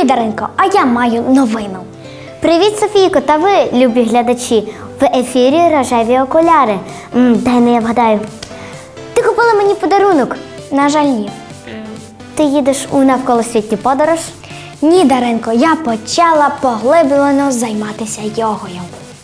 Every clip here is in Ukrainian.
Привіт, Даринко, а я маю новину. Привіт, Софійко, та ви, любі глядачі. В ефірі «Рожеві окуляри». Дай не я вгадаю. Ти купила мені подарунок? На жаль, ні. Ти їдеш у навколосвітню подорож? Ні, Даринко, я почала поглиблено займатися йогою.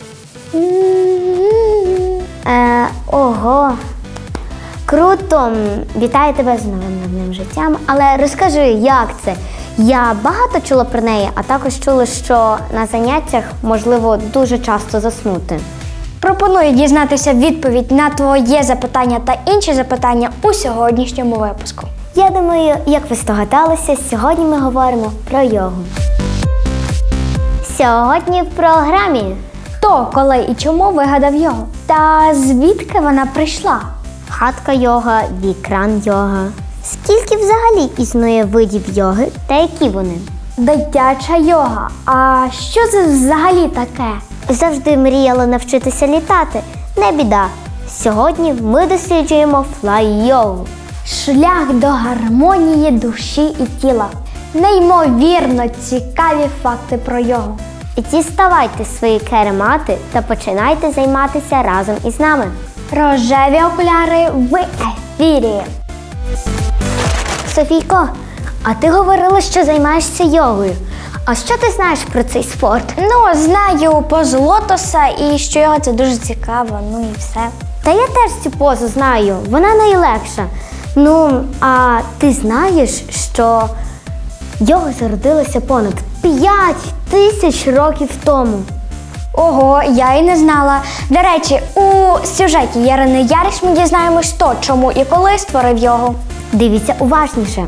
Ого. Круто. Вітаю тебе з новим життям. Але розкажи, як це? Я багато чула про неї, а також чула, що на заняттях можливо дуже часто заснути. Пропоную дізнатися відповідь на твоє запитання та інші запитання у сьогоднішньому випуску. Я думаю, як ви здогадалися, сьогодні ми говоримо про йогу. Сьогодні в програмі. Хто, коли і чому вигадав йогу? Та звідки вона прийшла? Хатка йога, вікран йога. Скільки взагалі існує видів йоги та які вони? Дитяча йога. А що це взагалі таке? Завжди мріяла навчитися літати. Не біда. Сьогодні ми досліджуємо флай-йогу. Шлях до гармонії душі і тіла. Неймовірно цікаві факти про йогу. Діставайте свої керемати та починайте займатися разом із нами. Рожеві окуляри в ефірі. Софійко, а ти говорила, що займаєшся йогою. А що ти знаєш про цей спорт? Знаю позу лотоса і що йога це дуже цікаво, і все. Та я теж цю позу знаю, вона найлегша. А ти знаєш, що йога зародилася понад 5000 років тому? Ого, я й не знала. До речі, у сюжеті Ярини Яриш ми дізнаємось то, чому і коли створив йогу. Дивіться уважніше.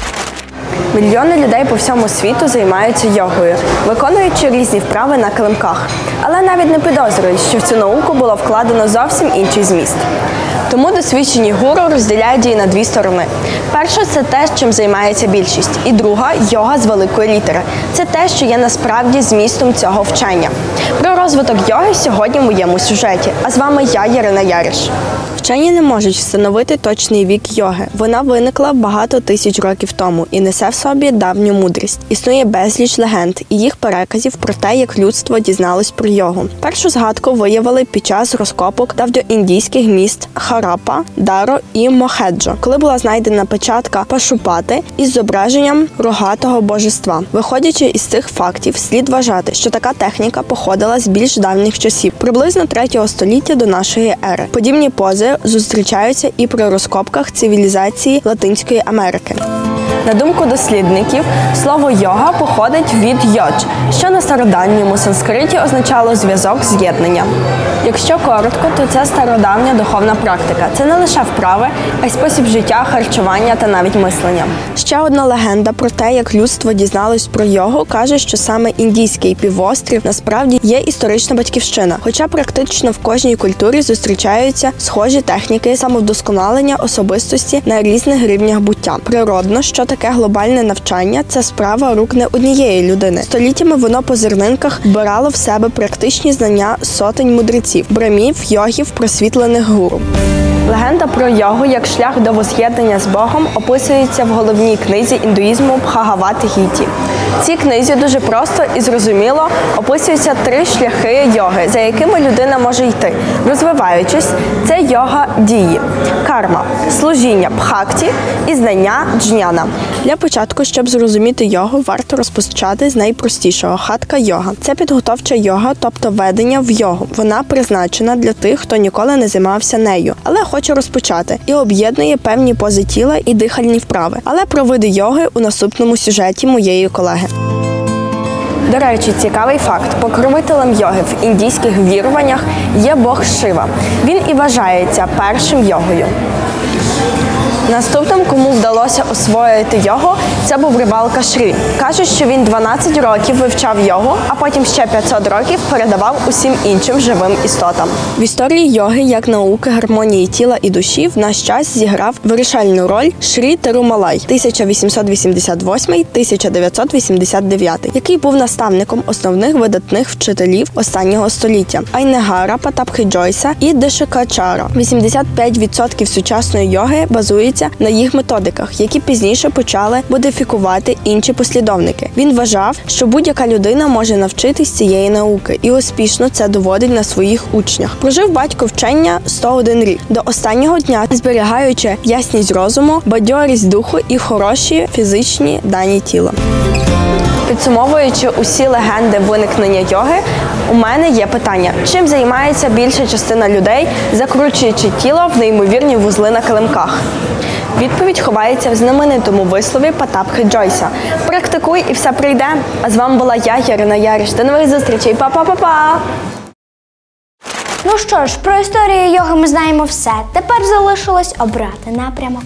Мільйони людей по всьому світу займаються йогою, виконуючи різні вправи на килимках. Але навіть не підозрюють, що в цю науку було вкладено зовсім інший зміст. Тому досвідчені гуру розділяють її на дві сторони. Перша – це те, чим займається більшість. І друга – йога з великої літери. Це те, що є насправді змістом цього вчення. Про розвиток йоги сьогодні в моєму сюжеті. А з вами я, Ярина Яриш. Вчені не можуть встановити точний вік йоги. Вона виникла багато тисяч років тому і несе в собі давню мудрість. Існує безліч легенд і їх переказів про те, як людство дізналось про йогу. Першу згадку виявили під час розкопок давньоіндійських міст Харапа, Даро і Мохеджо, коли була знайдена печатка Пашупати із зображенням рогатого божества. Виходячи із цих фактів, слід вважати, що така техніка походила з більш давніх часів, приблизно 3 століття до нашої ери. Подібні пози зустрічаються і при розкопках цивілізації Латинської Америки. На думку дослідників, слово «йога» походить від «йодж», що на стародавньому санскриті означало «зв'язок, з'єднання». Якщо коротко, то це стародавня духовна практика. Це не лише вправи, а й спосіб життя, харчування та навіть мислення. Ще одна легенда про те, як людство дізналось про йогу, каже, що саме індійський півострів насправді є історична батьківщина. Хоча практично в кожній культурі зустрічаються схожі техніки самовдосконалення особистості на різних рівнях буття. Природно, що таке глобальне навчання – це справа рук не однієї людини. Століттями воно по зернинках вбирало в себе практичні знання сотень мудреців, брамів, йогів, просвітлених гуру. Легенда про йогу як шлях до воз'єднання з Богом описується в головній книзі індуїзму Бхагават-гіті. В цій книзі дуже просто і зрозуміло описуються 3 шляхи йоги, за якими людина може йти, розвиваючись. Це йога дії, карма, служіння бхакті і знання джняна. Для початку, щоб зрозуміти йогу, варто розпочати з найпростішого – хатка-йога. Це підготовча йога, тобто ведення в йогу. Вона призначена для тих, хто ніколи не займався нею, але хоче розпочати і об'єднує певні пози тіла і дихальні вправи. Але про види йоги у наступному сюжеті моєї колеги. До речі, цікавий факт. Покровителем йоги в індійських віруваннях є бог Шива. Він і вважається першим йогою. Наступним, кому вдалося освоїти йогу, це був Рибалка Шрі. Кажуть, що він 12 років вивчав йогу, а потім ще 500 років передавав усім іншим живим істотам. В історії йоги, як науки гармонії тіла і душі, в наш час зіграв вирішальну роль Шрі Тирумалай 1888-1989, який був наставником основних видатних вчителів останнього століття – Айнегара, Патабхи Джойса і Дешикачара. 85% сучасної йоги базується зосереджується на їх методиках, які пізніше почали модифікувати інші послідовники. Він вважав, що будь-яка людина може навчитись цієї науки і успішно це доводить на своїх учнях. Прожив батько вчення 101 рік, до останнього дня зберігаючи ясність розуму, бадьорість духу і хороші фізичні дані тіла. Підсумовуючи усі легенди виникнення йоги, у мене є питання: чим займається більша частина людей, закручуючи тіло в неймовірні вузли на килимках? Відповідь ховається в знаменитому вислові Потапхи Джойса: «Практикуй і все прийде». А з вами була я, Ярина Яриш. До нових зустрічей. Па-па-па-па! Ну що ж, про історію йоги ми знаємо все. Тепер залишилось обрати напрямок.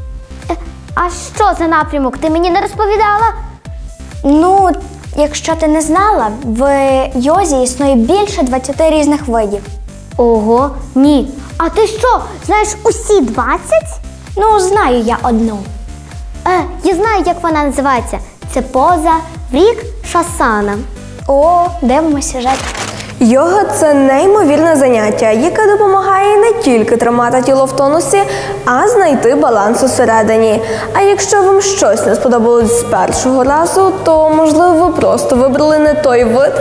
А що за напрямок? Ти мені не розповідала? Ну, якщо ти не знала, в йозі існує більше 20 різних видів. Ого, ні. А ти що, знаєш усі 20? Ну, знаю я одну. Я знаю, як вона називається. Це поза Врік Шасана. О, дивимося сюжет. Йога – це неймовірне заняття, яке допомагає не тільки тримати тіло в тонусі, а знайти баланс усередині. А якщо вам щось не сподобалось з першого разу, то, можливо, ви просто вибрали не той вид?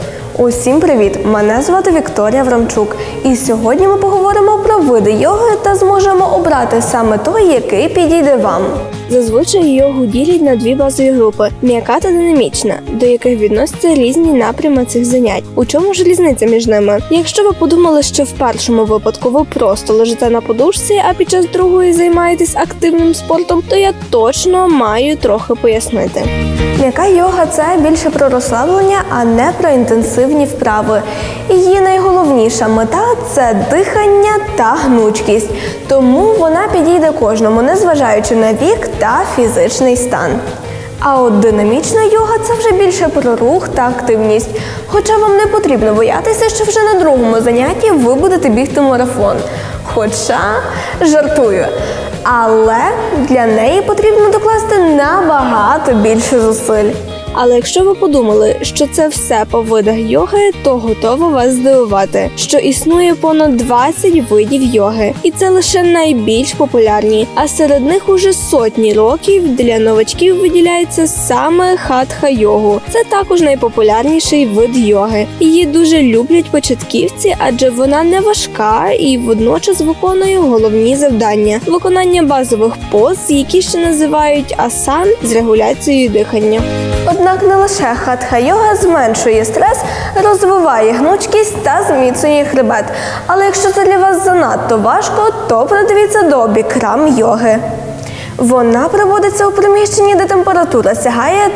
Усім привіт! Мене звати Вікторія Врамчук. І сьогодні ми поговоримо про види йоги та зможемо обрати саме той, який підійде вам. Зазвичай йогу ділять на дві базові групи – м'яка та динамічна, до яких відносяться різні напрями цих занять. У чому ж різниця між ними? Якщо ви подумали, що в першому випадку ви просто лежите на подушці, а під час другої займаєтесь активним спортом, то я точно маю трохи пояснити. М'яка йога – це більше про розслаблення, а не про інтенсивні вправи. Її найголовніша мета – це дихання та гнучкість. Тому вона підійде кожному, незважаючи на вік та фізичний стан. А от динамічна йога – це вже більше про рух та активність. Хоча вам не потрібно боятися, що вже на другому занятті ви будете бігти марафон. Хоча, жартую. Але для неї потрібно докласти набагато більше зусиль. Але якщо ви подумали, що це все по видах йоги, то готова вас здивувати, що існує понад 20 видів йоги. І це лише найбільш популярні. А серед них уже сотні років для новачків виділяється саме хатха-йогу. Це також найпопулярніший вид йоги. Її дуже люблять початківці, адже вона не важка і водночас виконує головні завдання. Виконання базових поз, які ще називають асан, з регуляцією дихання. Однак не лише хатха-йога зменшує стрес, розвиває гнучкість та зміцнює хребет. Але якщо це для вас занадто важко, то придивіться до бікрам-йоги. Вона проводиться у приміщенні, де температура сягає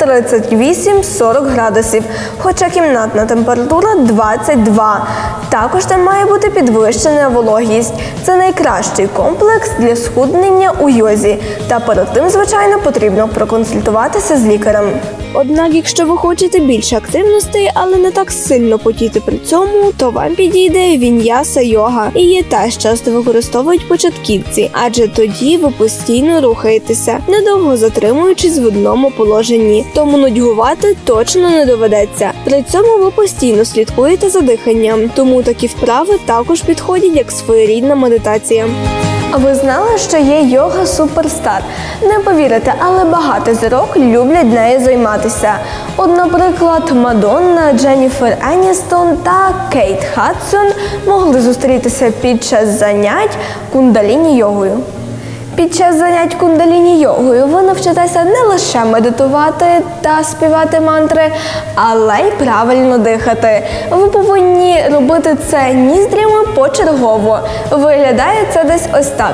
38-40 градусів, хоча кімнатна температура 22. Також там має бути підвищена вологість. Це найкращий комплекс для схуднення у йозі. Та перед тим, звичайно, потрібно проконсультуватися з лікарем. Однак, якщо ви хочете більше активностей, але не так сильно потіти при цьому, то вам підійде віньяса-йога. Її теж часто використовують початківці, адже тоді ви постійно рухаєтеся, недовго затримуючись в одному положенні. Тому нудьгувати точно не доведеться. При цьому ви постійно слідкуєте за диханням, тому такі вправи також підходять як своєрідна медитація. А ви знали, що є йога суперстар? Не повірите, але багато зірок люблять нею займатися. От, наприклад, Мадонна, Дженніфер Еністон та Кейт Хадсон могли зустрітися під час занять кундаліні-йогою. Під час занять кундаліні-йогою ви навчитеся не лише медитувати та співати мантри, але й правильно дихати. Ви повинні робити це ніздрями почергово. Виглядає це десь ось так.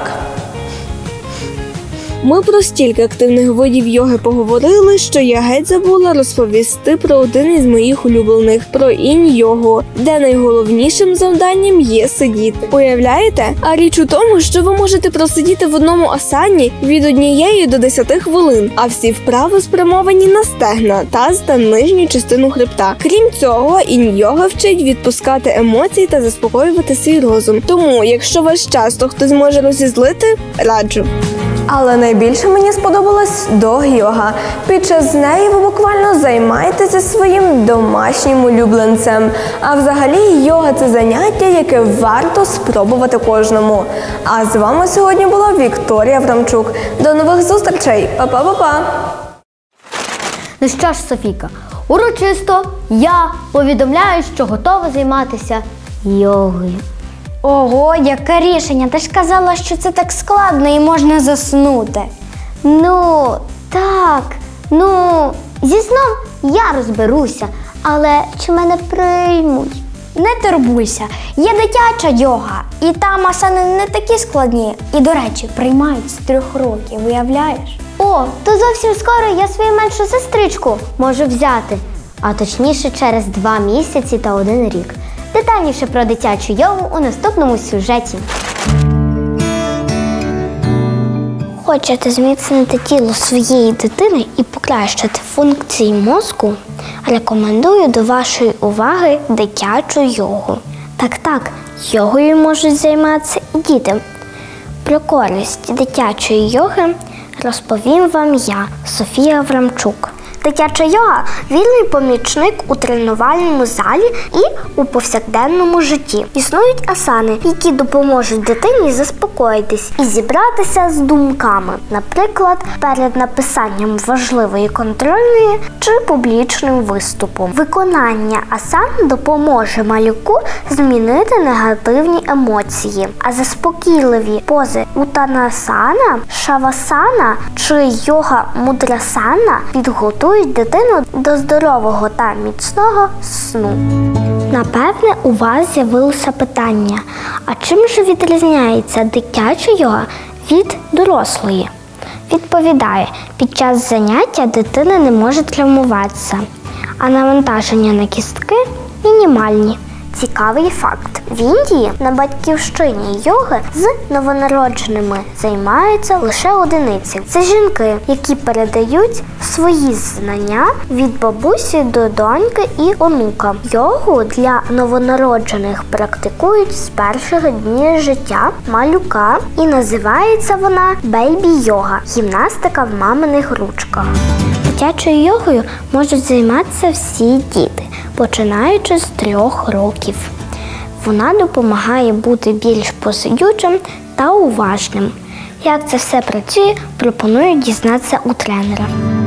Ми про стільки активних видів йоги поговорили, що я геть забула розповісти про один із моїх улюблених – про інь-йогу, де найголовнішим завданням є сидіти. Уявляєте? А річ у тому, що ви можете просидіти в одному асані від 1 до 10 хвилин, а всі вправи спрямовані на стегна, таз та нижню частину хребта. Крім цього, інь-йога вчить відпускати емоції та заспокоювати свій розум. Тому, якщо вас часто хтось може розізлити, раджу. Але найбільше мені сподобалась дог-йога. Під час неї ви буквально займаєтеся своїм домашнім улюбленцем. А взагалі йога – це заняття, яке варто спробувати кожному. А з вами сьогодні була Вікторія Аврамчук. До нових зустрічей! Па-па-па-па! Ну що ж, Софійка, урочисто я повідомляю, що готова займатися йогою. Ого, яке рішення! Ти ж казала, що це так складно і можна заснути. Ну, так, зі сном я розберуся, але чи мене приймуть? Не турбуйся, є дитяча йога, і там асани не такі складні. І, до речі, приймають з 3 років, виявляєш? О, то зовсім скоро я свою меншу сестричку можу взяти. А точніше через 2 місяці та 1 рік. Детальніше про дитячу йогу у наступному сюжеті. Хочете зміцнити тіло своєї дитини і покращити функції мозку? Рекомендую до вашої уваги дитячу йогу. Так, йогою можуть займатися і діти. Про користь дитячої йоги розповім вам я, Софія Аврамчук. Дитяча йога – вільний помічник у тренувальному залі і у повсякденному житті. Існують асани, які допоможуть дитині заспокоїтись і зібратися з думками. Наприклад, перед написанням важливої контрольної чи публічним виступом. Виконання асан допоможе малюку змінити негативні емоції. А заспокійливі пози утанасана, шавасана чи йога-мудрасана підготують дитину до здорового та міцного сну. Напевне, у вас з'явилося питання, а чим же відрізняється дитяча йога від дорослої? Відповідаю, під час заняття дитина не може травмуватися, а навантаження на кістки мінімальні. Цікавий факт. В Індії, на батьківщині йоги, з новонародженими займаються лише одиниці. Це жінки, які передають свої знання від бабусі до доньки і онука. Йогу для новонароджених практикують з перших днів життя малюка і називається вона бейбі-йога – гімнастика в маминих ручках. Дитячою йогою можуть займатися всі діти, починаючи з 3 років. Вона допомагає бути більш посидючим та уважним. Як це все працює, пропоную дізнатися у тренера.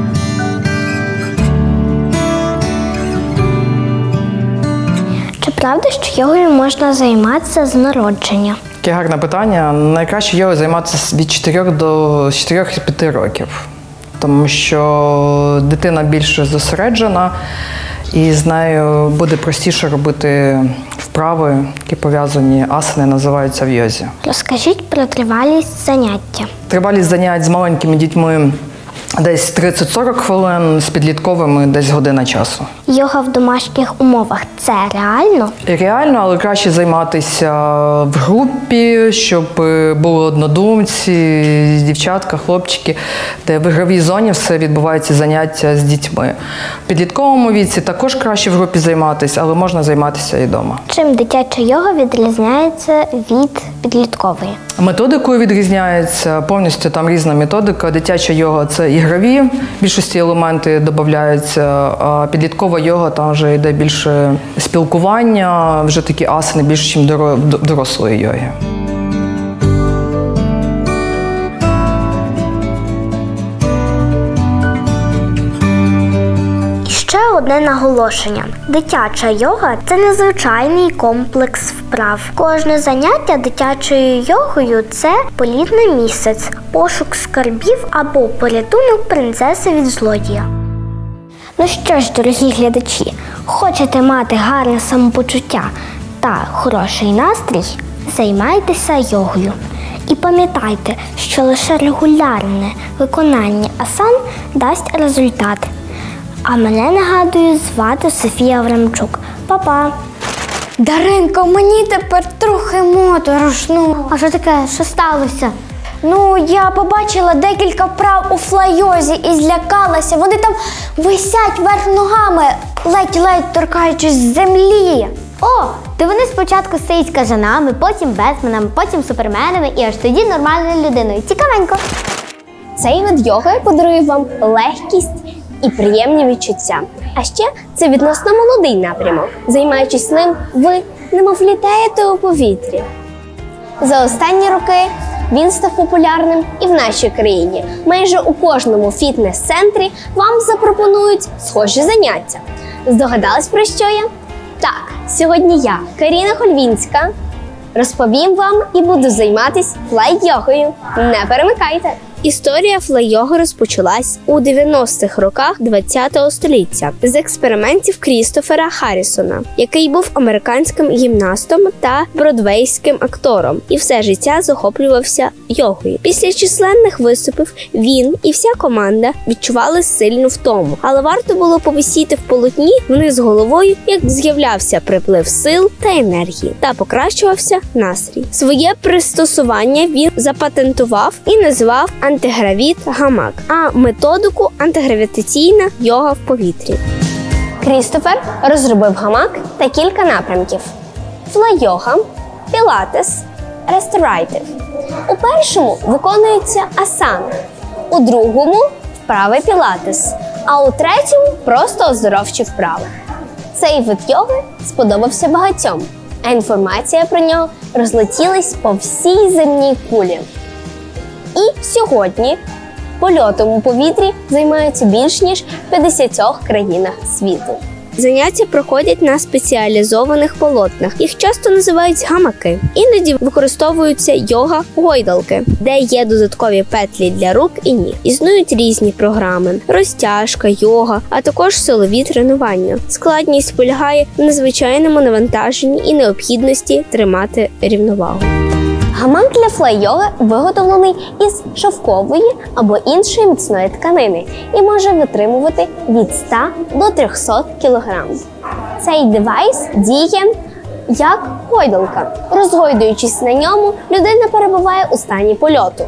Чи правда, що йогою можна займатися з народження? Таке гарне питання. Найкраще йогою займатися від 4 до 4-5 років. Тому що дитина більш зосереджена і з нею буде простіше робити вправи, які пов'язані, асани називаються в йозі. Розкажіть про тривалість заняття. Тривалість занять з маленькими дітьми десь 30-40 хвилин, з підлітковими десь година часу. Йога в домашніх умовах – це реально? Реально, але краще займатися в групі, щоб були однодумці, дівчатка, хлопчики, де в ігровій зоні все відбувається заняття з дітьми. В підлітковому віці також краще в групі займатися, але можна займатися і вдома. Чим дитяча йога відрізняється від підліткової? Методикою відрізняється, повністю там різна методика. Дитяча йога – це ігрові, в більшості елементи додаються, а підліткова йога, там вже йде більше спілкування, вже такі асани більше, ніж дорослої йоги. Ще одне наголошення. Дитяча йога – це незвичайний комплекс вправ. Кожне заняття дитячою йогою – це політ на місяць, пошук скарбів або порятунок принцеси від злодія. Ну що ж, дорогі глядачі, хочете мати гарне самопочуття та хороший настрій? Займайтеся йогою. І пам'ятайте, що лише регулярне виконання асан дасть результат. А мене, нагадую, звати Софія Аврамчук. Па-па! Даринко, мені тепер трохи моторошно. А що таке? Що сталося? Ну, я побачила декілька вправ у флайозі і злякалася. Вони там висять вверх ногами, ледь-ледь торкаючись землі. О, то вони спочатку стоять з кажанами, потім бетменами, потім суперменами і аж тоді нормальною людиною. Цікавенько. Цей вид йоги подарує вам легкість і приємні відчуття. А ще це відносно молодий напрямок. Займаючись ним, ви немов літаєте у повітрі. За останні роки він став популярним і в нашій країні. Майже у кожному фітнес-центрі вам запропонують схожі заняття. Здогадались, про що я? Так, сьогодні я, Каріна Хольвінська, розповім вам і буду займатися флай-йогою. Не перемикайте! Історія флай-йоги розпочалась у 90-х роках ХХ століття з експериментів Крістофера Харрісона, який був американським гімнастом та бродвейським актором і все життя захоплювався йогою. Після численних виступів він і вся команда відчували сильну втому, але варто було повисіти в полотні вниз головою, як з'являвся приплив сил та енергії, та покращувався настрій. Своє пристосування він запатентував і назвав антигравіт гамак, а методику антигравітаційна йога в повітрі. Крістофер розробив гамак та кілька напрямків: флай-йога, пілатес, ресторатив. У першому виконується асана, у другому – вправи пілатес, а у третьому – просто оздоровчі вправи. Цей вид йоги сподобався багатьом, а інформація про нього розлетілась по всій земній кулі. І сьогодні польотом у повітрі займаються більш ніж в 50 країнах світу. Заняття проходять на спеціалізованих полотнах. Їх часто називають гамаки. Іноді використовуються йога-гойдалки, де є додаткові петлі для рук і ніг. Існують різні програми – розтяжка, йога, а також силові тренування. Складність полягає в незвичайному навантаженні і необхідності тримати рівновагу. Гамак для флай-йоги виготовлений із шовкової або іншої міцної тканини і може витримувати від 100 до 300 кг. Цей девайс діє як гойдалка. Розгойдуючись на ньому, людина перебуває у стані польоту.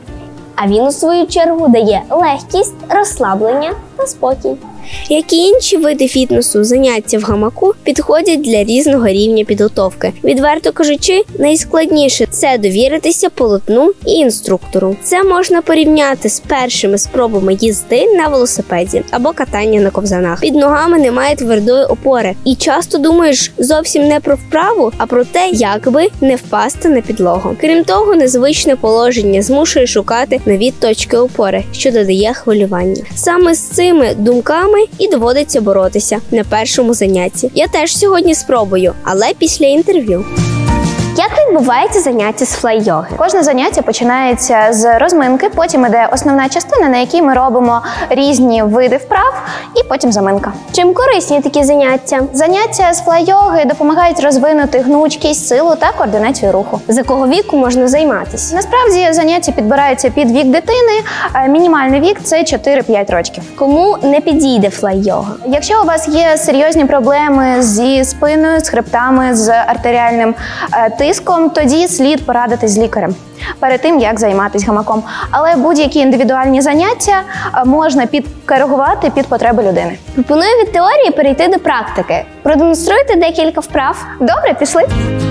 А він, у свою чергу, дає легкість, розслаблення та спокій. Як і інші види фітнесу, заняття в гамаку підходять для різного рівня підготовки. Відверто кажучи, найскладніше – це довіритися полотну і інструктору. Це можна порівняти з першими спробами їзди на велосипеді або катання на ковзанах. Під ногами немає твердої опори і часто думаєш зовсім не про вправу, а про те, як би не впасти на підлогу. Крім того, незвичне положення змушує шукати нові точки опори, що додає хвилювання. Саме з цими думками і доводиться боротися на першому занятті. Я теж сьогодні спробую, але після інтерв'ю. Як відбувається заняття з флай-йоги? Кожне заняття починається з розминки, потім іде основна частина, на якій ми робимо різні види вправ, і потім заминка. Чим корисні такі заняття? Заняття з флай-йоги допомагають розвинути гнучкість, силу та координацію руху. З якого віку можна займатися? Насправді заняття підбираються під вік дитини, мінімальний вік – це 4-5 років. Кому не підійде флай-йога? Якщо у вас є серйозні проблеми зі спиною, з хребтами, з артеріальним тиском, тоді слід порадитись з лікарем перед тим, як займатися гамаком. Але будь-які індивідуальні заняття можна підкоригувати під потреби людини. Пропоную від теорії перейти до практики. Продемонструйте декілька вправ. Добре, пішли.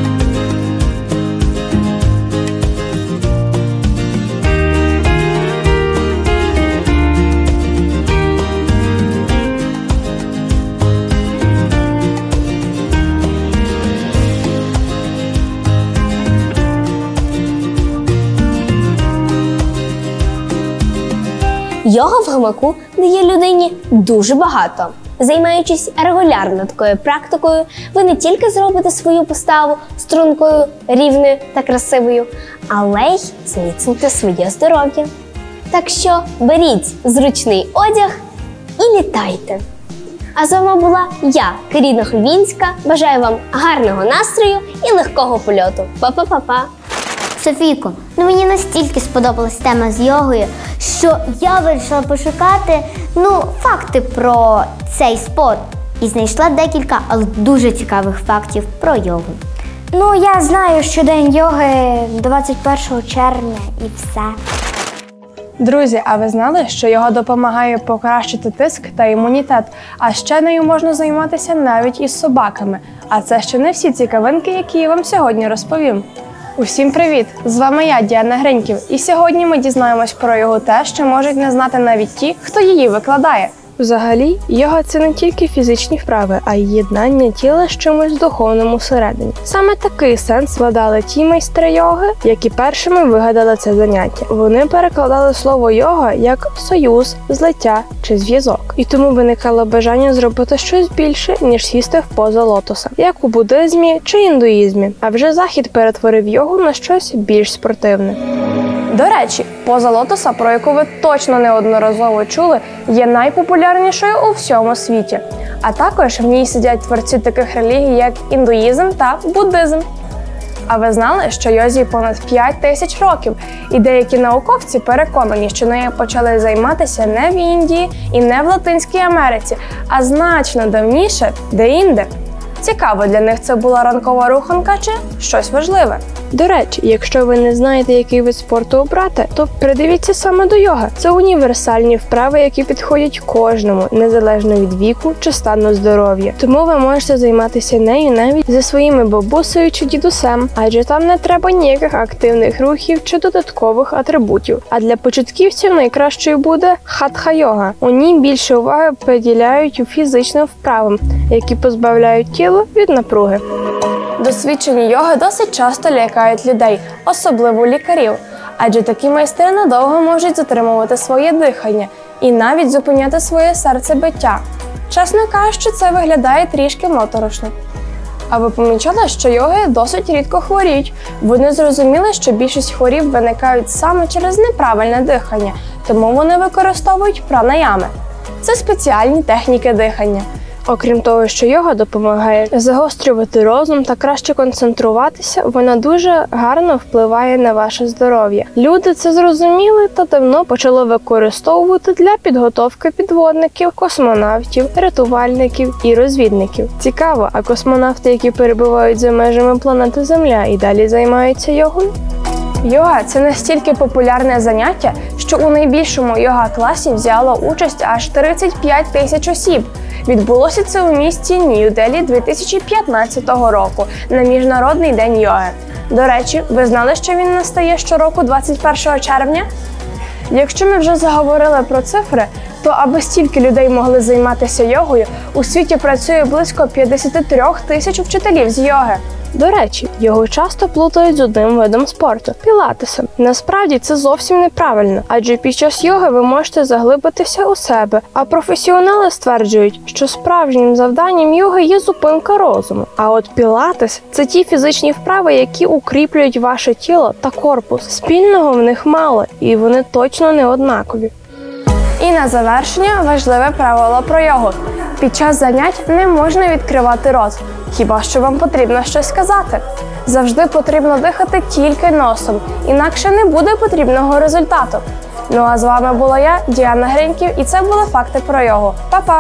Йога в гамаку дає людині дуже багато. Займаючись регулярно такою практикою, ви не тільки зробите свою поставу стрункою, рівною та красивою, але й зміцните своє здоров'я. Так що беріть зручний одяг і літайте. А з вами була я, Каріна Хольвінська. Бажаю вам гарного настрою і легкого польоту. Па-па-па-па! Софійко, мені настільки сподобалась тема з йогою, що я вирішила пошукати факти про цей спорт. І знайшла декілька, але дуже цікавих фактів про йогу. Я знаю, що день йоги 21 червня і все. Друзі, а ви знали, що йога допомагає покращити тиск та імунітет? А ще нею можна займатися навіть із собаками. А це ще не всі цікавинки, які я вам сьогодні розповім. Усім привіт! З вами я, Діана Гриньків, і сьогодні ми дізнаємось про йогу те, що можуть не знати навіть ті, хто її викладає. Взагалі, йога – це не тільки фізичні вправи, а й єднання тіла з чимось духовним усередині. Саме такий сенс вкладали ті майстри йоги, які першими вигадали це заняття. Вони перекладали слово йога як союз, злиття чи зв'язок. І тому виникало бажання зробити щось більше, ніж сісти в позу лотоса, як у буддизмі чи індуїзмі. А вже Захід перетворив йогу на щось більш спортивне. До речі, поза лотоса, про яку ви точно неодноразово чули, є найпопулярнішою у всьому світі. А також в ній сидять творці таких релігій, як індуїзм та буддизм. А ви знали, що йозі понад 5000 років, і деякі науковці переконані, що нею почали займатися не в Індії і не в Латинській Америці, а значно давніше де-інде. Цікаво, для них це була ранкова руханка чи щось важливе. До речі, якщо ви не знаєте, який вид спорту обрати, то придивіться саме до йоги. Це універсальні вправи, які підходять кожному, незалежно від віку чи стану здоров'я. Тому ви можете займатися нею навіть зі своїми бабусею чи дідусем, адже там не треба ніяких активних рухів чи додаткових атрибутів. А для початківців найкращою буде хатха-йога. У ній більше уваги приділяють фізичним вправам, які позбавляють тіло від напруги. Досвідчені йоги досить часто лякають людей, особливо лікарів, адже такі майстри надовго можуть затримувати своє дихання і навіть зупиняти своє серцебиття. Чесно кажучи, це виглядає трішки моторошно. А ви помічали, що йоги досить рідко хворіють? Вони зрозуміли, що більшість хворіб виникають саме через неправильне дихання, тому вони використовують пранаями. Це спеціальні техніки дихання. Окрім того, що йога допомагає загострювати розум та краще концентруватися, вона дуже гарно впливає на ваше здоров'я. Люди це зрозуміли та давно почали використовувати для підготовки підводників, космонавтів, рятувальників і розвідників. Цікаво, а космонавти, які перебувають за межами планети Земля і далі займаються йогою? Йога – це настільки популярне заняття, що у найбільшому йога-класі взяло участь аж 35 тисяч осіб. Відбулося це у місті Нью-Делі 2015 року на Міжнародний день йоги. До речі, ви знали, що він настає щороку 21 червня? Якщо ми вже заговорили про цифри, то аби стільки людей могли займатися йогою, у світі працює близько 53 тисяч вчителів з йоги. До речі, його часто плутають з одним видом спорту – пілатесом. Насправді це зовсім неправильно, адже під час йоги ви можете заглибитися у себе, а професіонали стверджують, що справжнім завданням йоги є зупинка розуму. А от пілатес – це ті фізичні вправи, які укріплюють ваше тіло та корпус. Спільного в них мало, і вони точно не однакові. І на завершення важливе правило про йогу. Під час занять не можна відкривати рот, хіба що вам потрібно щось сказати. Завжди потрібно дихати тільки носом, інакше не буде потрібного результату. Ну а з вами була я, Діана Гриньків, і це були факти про йогу. Па-па!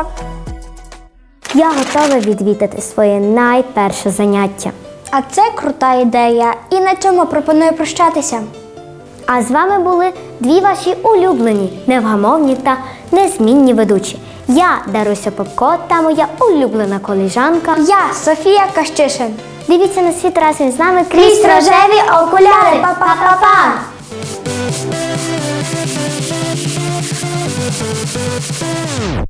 Я готова відвідати своє найперше заняття. А це крута ідея. І на цьому пропоную прощатися. А з вами були дві ваші улюблені, невгамовні та незмінні ведучі. Я, Даруся Попко, та моя улюблена колежанка. Я, Софія Кащишин. Дивіться на світ разом з нами Крізь рожеві окуляри. Па-па-па-па!